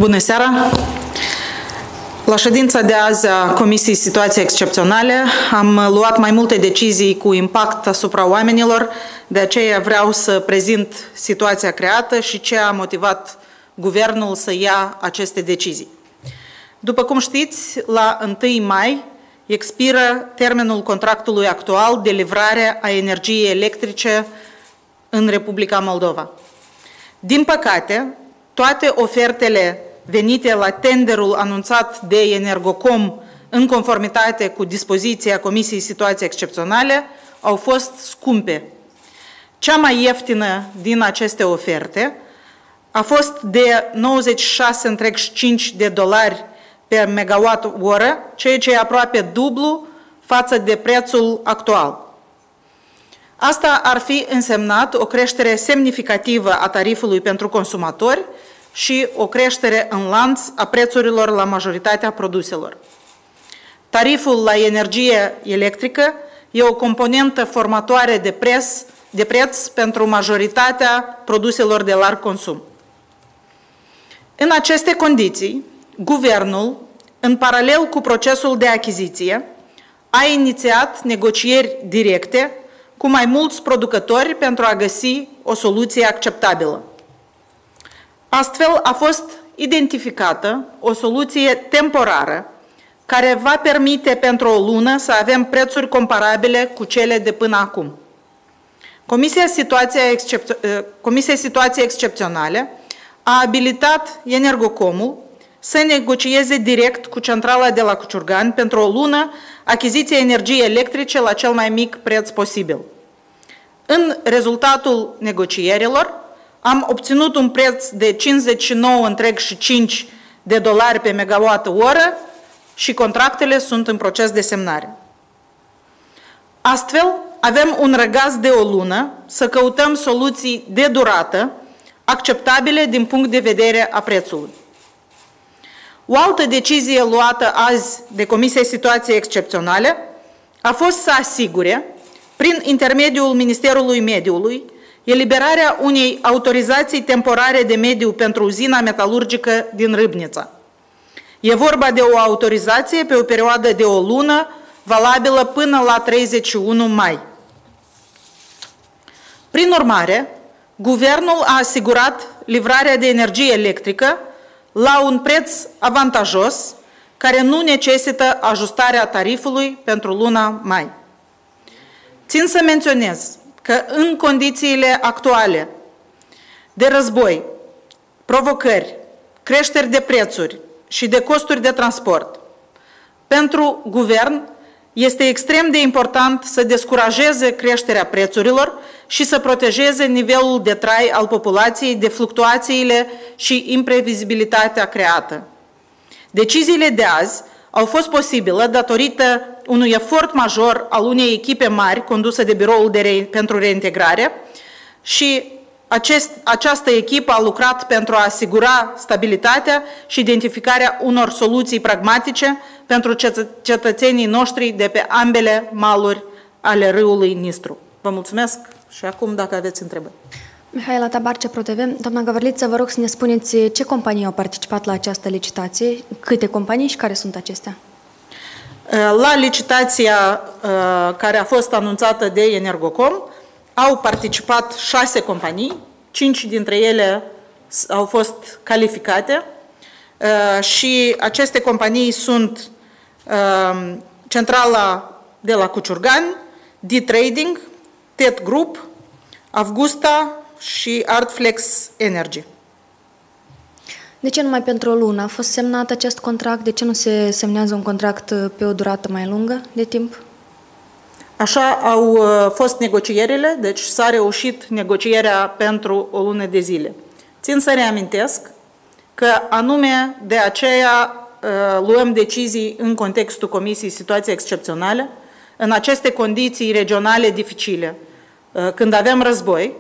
Bună seara! La ședința de azi a Comisiei Situații Excepționale am luat mai multe decizii cu impact asupra oamenilor, de aceea vreau să prezint situația creată și ce a motivat Guvernul să ia aceste decizii. După cum știți, la 1 mai expiră termenul contractului actual de livrare a energiei electrice în Republica Moldova. Din păcate, toate ofertele venite la tenderul anunțat de Energocom în conformitate cu dispoziția Comisiei Situații Excepționale au fost scumpe. Cea mai ieftină din aceste oferte a fost de $96,5 pe megawatt-oră, ceea ce e aproape dublu față de prețul actual. Asta ar fi însemnat o creștere semnificativă a tarifului pentru consumatori și o creștere în lanț a prețurilor la majoritatea produselor. Tariful la energie electrică e o componentă formatoare de preț pentru majoritatea produselor de larg consum. În aceste condiții, Guvernul, în paralel cu procesul de achiziție, a inițiat negocieri directe cu mai mulți producători pentru a găsi o soluție acceptabilă. Astfel, a fost identificată o soluție temporară care va permite pentru o lună să avem prețuri comparabile cu cele de până acum. Comisia Situații Excepționale a abilitat Energocomul să negocieze direct cu centrala de la Cuciurgan pentru o lună achiziția energiei electrice la cel mai mic preț posibil. În rezultatul negocierilor, am obținut un preț de $59,5 pe megawatt-oră și contractele sunt în proces de semnare. Astfel, avem un răgaz de o lună să căutăm soluții de durată, acceptabile din punct de vedere a prețului. O altă decizie luată azi de Comisia Situației Excepționale a fost să asigure, prin intermediul Ministerului Mediului, eliberarea unei autorizații temporare de mediu pentru uzina metalurgică din Râbnița. E vorba de o autorizație pe o perioadă de o lună, valabilă până la 31 mai. Prin urmare, Guvernul a asigurat livrarea de energie electrică la un preț avantajos, care nu necesită ajustarea tarifului pentru luna mai. Țin să menționez că în condițiile actuale de război, provocări, creșteri de prețuri și de costuri de transport, pentru Guvern este extrem de important să descurajeze creșterea prețurilor și să protejeze nivelul de trai al populației de fluctuațiile și imprevizibilitatea creată. Deciziile de azi au fost posibile datorită unui efort major al unei echipe mari condusă de Biroul pentru Reintegrare și această echipă a lucrat pentru a asigura stabilitatea și identificarea unor soluții pragmatice pentru cetățenii noștri de pe ambele maluri ale râului Nistru. Vă mulțumesc și acum dacă aveți întrebări. Mihaela Tabarce, ProTV. Doamna Gavărliță, vă rog să ne spuneți ce companii au participat la această licitație, câte companii și care sunt acestea? La licitația care a fost anunțată de Energocom au participat 6 companii, 5 dintre ele au fost calificate și aceste companii sunt Centrala de la Cuciurgan, D-Trading, TET Group, Avgusta și Artflex Energy. De ce numai pentru o lună a fost semnat acest contract? De ce nu se semnează un contract pe o durată mai lungă de timp? Așa au fost negocierile, deci s-a reușit negocierea pentru o lună de zile. Țin să reamintesc că anume de aceea luăm decizii în contextul Comisiei Situații Excepționale, în aceste condiții regionale dificile, când avem război,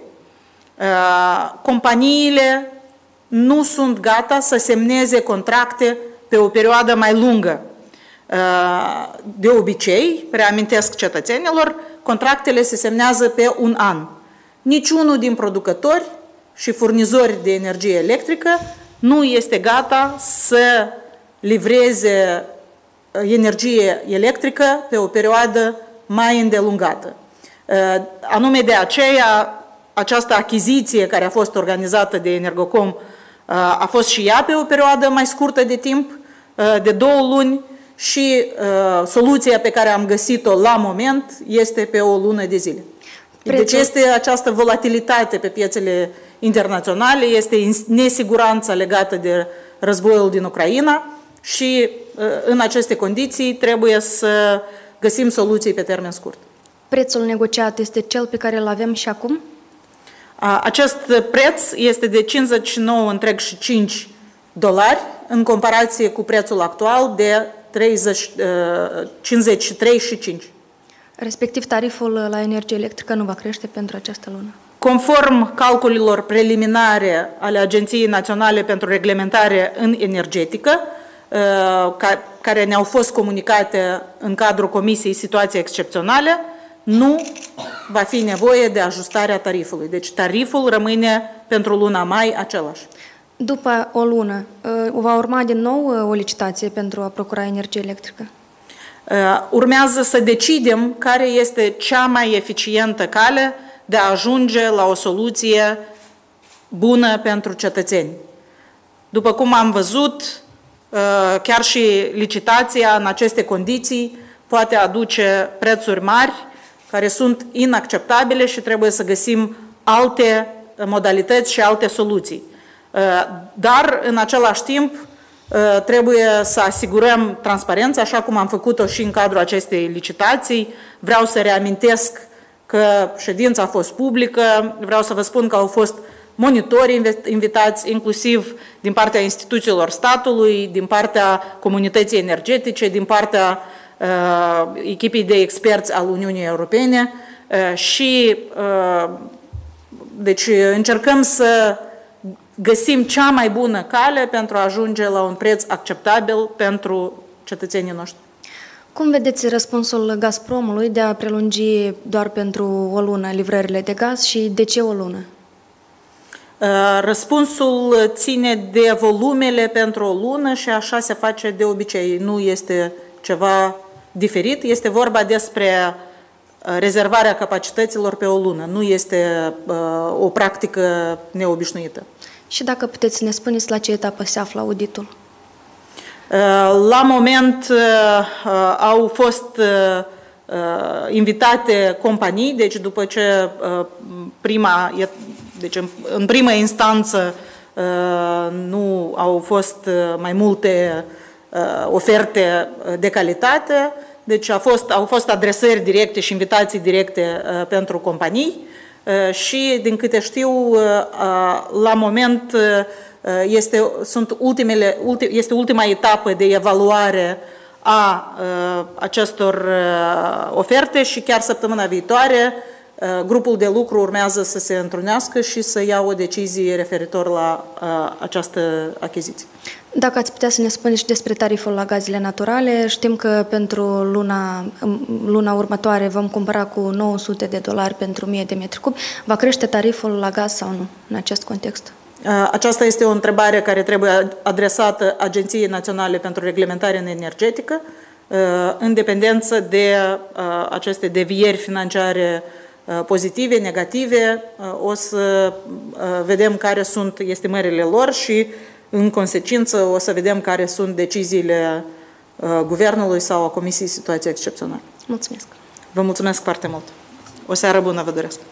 companiile nu sunt gata să semneze contracte pe o perioadă mai lungă. De obicei, reamintesc cetățenilor, contractele se semnează pe un an. Niciunul din producători și furnizori de energie electrică nu este gata să livreze energie electrică pe o perioadă mai îndelungată. Anume de aceea, această achiziție care a fost organizată de Energocom a fost și ea pe o perioadă mai scurtă de timp, de 2 luni, și soluția pe care am găsit-o la moment este pe o lună de zile. Deci este această volatilitate pe piețele internaționale, este nesiguranța legată de războiul din Ucraina și în aceste condiții trebuie să găsim soluții pe termen scurt. Prețul negociat este cel pe care îl avem și acum? Acest preț este de $59,5 în comparație cu prețul actual de 53,5. Respectiv, tariful la energie electrică nu va crește pentru această lună. Conform calculelor preliminare ale Agenției Naționale pentru Reglementare în Energetică, care ne-au fost comunicate în cadrul Comisiei Situații Excepționale, nu va fi nevoie de ajustarea tarifului. Deci tariful rămâne pentru luna mai același. După o lună, va urma din nou o licitație pentru a procura energie electrică? Urmează să decidem care este cea mai eficientă cale de a ajunge la o soluție bună pentru cetățeni. După cum am văzut, chiar și licitația în aceste condiții poate aduce prețuri mari care sunt inacceptabile și trebuie să găsim alte modalități și alte soluții. Dar, în același timp, trebuie să asigurăm transparența, așa cum am făcut-o și în cadrul acestei licitații. Vreau să reamintesc că ședința a fost publică, vreau să vă spun că au fost monitori invitați, inclusiv din partea instituțiilor statului, din partea comunității energetice, din partea echipei de experți al Uniunii Europene și deci încercăm să găsim cea mai bună cale pentru a ajunge la un preț acceptabil pentru cetățenii noștri. Cum vedeți răspunsul Gazpromului de a prelungi doar pentru o lună livrările de gaz și de ce o lună? Răspunsul ține de volumele pentru o lună și așa se face de obicei. Nu este ceva diferit, este vorba despre rezervarea capacităților pe o lună. Nu este o practică neobișnuită. Și dacă puteți să ne spuneți la ce etapă se află auditul? La moment au fost invitate companii, deci după ce în prima instanță nu au fost mai multe oferte de calitate, deci au fost adresări directe și invitații directe pentru companii și, din câte știu, la moment este ultima etapă de evaluare a acestor oferte și chiar săptămâna viitoare grupul de lucru urmează să se întrunească și să ia o decizie referitor la această achiziție. Dacă ați putea să ne spuneți și despre tariful la gazele naturale, știm că pentru luna următoare vom cumpăra cu $900 pentru 1000 de metri cub. Va crește tariful la gaz sau nu în acest context? Aceasta este o întrebare care trebuie adresată Agenției Naționale pentru Reglementare în Energetică, în dependență de aceste devieri financiare pozitive, negative. O să vedem care sunt estimările lor și, în consecință, o să vedem care sunt deciziile Guvernului sau a Comisiei Situații Excepționale. Mulțumesc! Vă mulțumesc foarte mult! O seară bună vă doresc!